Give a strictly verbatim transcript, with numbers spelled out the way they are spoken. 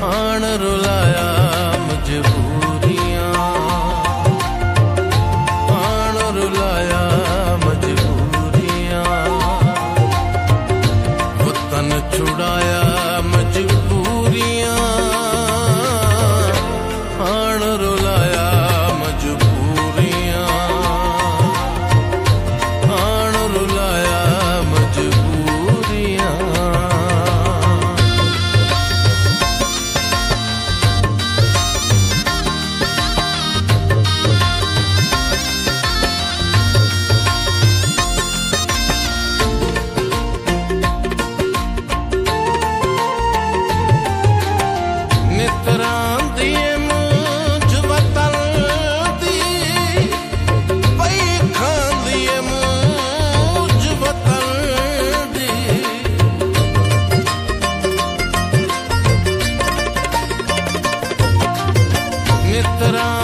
हाण रुलाया मजबूरियां, हाण रुलाया मजबूरियां, वतन छुड़ाया मजबूरियां, हाण रुलाया मजबूरियां, हाण रुलाया मजबूरियां। नितरा